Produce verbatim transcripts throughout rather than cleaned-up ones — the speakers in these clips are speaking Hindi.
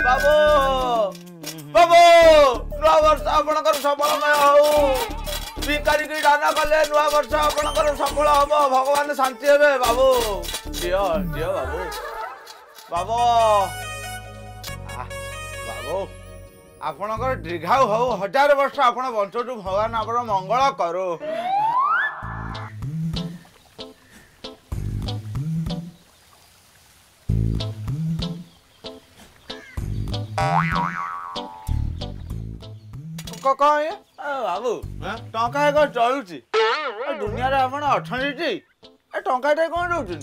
बाबू बाबू नुआ वर्ष आपणकर सफलमय हो भिखारी की दान कले नुआ वर्ष आपणकर सफल हम भगवान शांति हेबे बाबू दियो दियो बाबू बाबू बाबू आपणकर दीर्घायु हो हजार वर्ष आपण बंचु भगवान आपण मंगल करू कहे बाबू टंका एक चलुची दुनिया रे आपण अठनीटी टंकाटे कौन रोच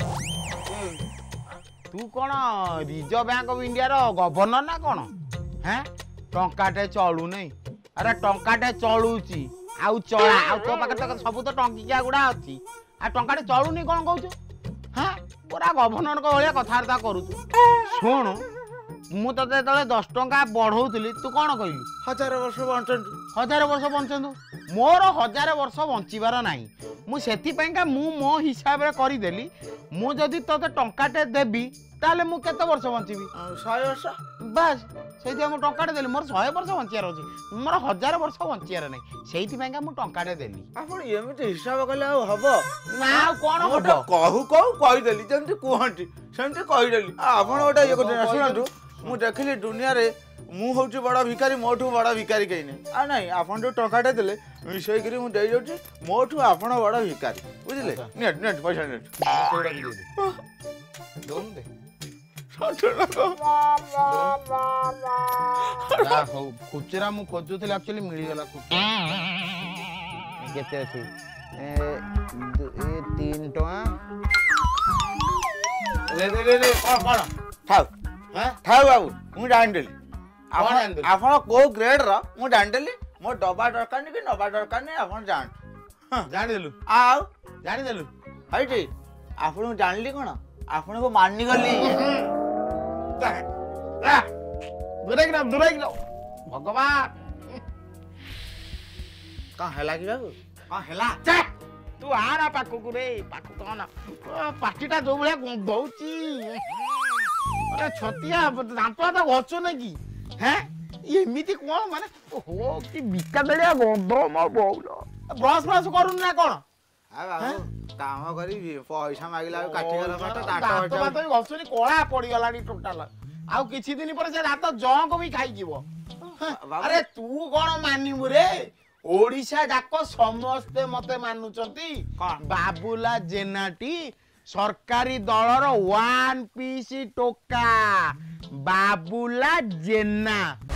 तू कौन रिजर्व बैंक ऑफ इंडिया रो गवर्नर ना कौन हैं टंकाटे चलू नहीं अरे टंकाटे चलुची आउ चला आउ तो पाखे तो सब तो टंकिया गुड़ा अच्छी आ टंकाटे चलुनी कौन कहू हाँ पूरा गवर्नर को भाया कथबार्ता करूँ शुण मु तो दस टंका बढ़ौली तू कौन कहलु हजार वर्ष बंचु हजार वर्ष बंचु मोर हजार वर्ष बंचीबार नाही मु सेतिपाइका मु मो हिसाब रे करिदेली मु जदि तोते टंकाटे देबी ताले मु केते वर्ष बंचीबी सौ वर्ष बस सेति मु टंकाटे देली मोर सौ वर्ष बंचियार अछि मोर हजार वर्ष बंचियार नाही सेतिपाइका मु टंकाटे देली आपण एमिति हिसाब कले आ हबो ना कोन हबो कहू कहू कहि देली जेंति कुहंती सेंति कहि देली आपण ओटा ये कोन सुनंतु मु देखली दुनिया रे मु होची बड़ा भिखारी मोठू बड़ा भिखारी कहीं नहीं आ नहीं आपन जो टंकाटे देले मिसई करी मु दे जाउची मोठू आपन बड़ा भिखारी बुझिले नेट नेट पैसा नेट सेडा की दे दे दोन दे या हो खुचरा मु खोजुथले एक्चुअली मिली गला खुचरा केते अछि ए ए तीन टका ले ले ले ले कोन कोन थाउ हैं थाउ बाबू मु जान देली आपण को ग्रेड रा मु जान देली मो डबा दरकार नहीं कि नबा दरकार नहीं आपण जान जान देलु आउ जान देलु हईटी आपण जानली कोन आपण को माननी गली दुराई ना दुराई ना भगवान का हला कि बाबू का हला चा तू आ ना पाकु को रे पाकु को ना पाटीटा जो भले गंधौची अरे छतिया दांत तो घचो ना की हैं एमिति कोन माने ओहो की बिका देलिया गंध म बोलो ब्रश ब्रश करू ना कोन आ बाबू काम करी पैसा मागिला काटी गला मत दांत दांत तो घचोनी कोळा पड़ी गलानी टोटल आउ किछि दिन पर से दांत जंक भी खाई जीवो अरे तू कोन मानिमु रे ओडिशा जाको समस्ते मते मानुचंती बाबूला जेनाटी सरकारी दलर वन पीस टोका बाबूला जेना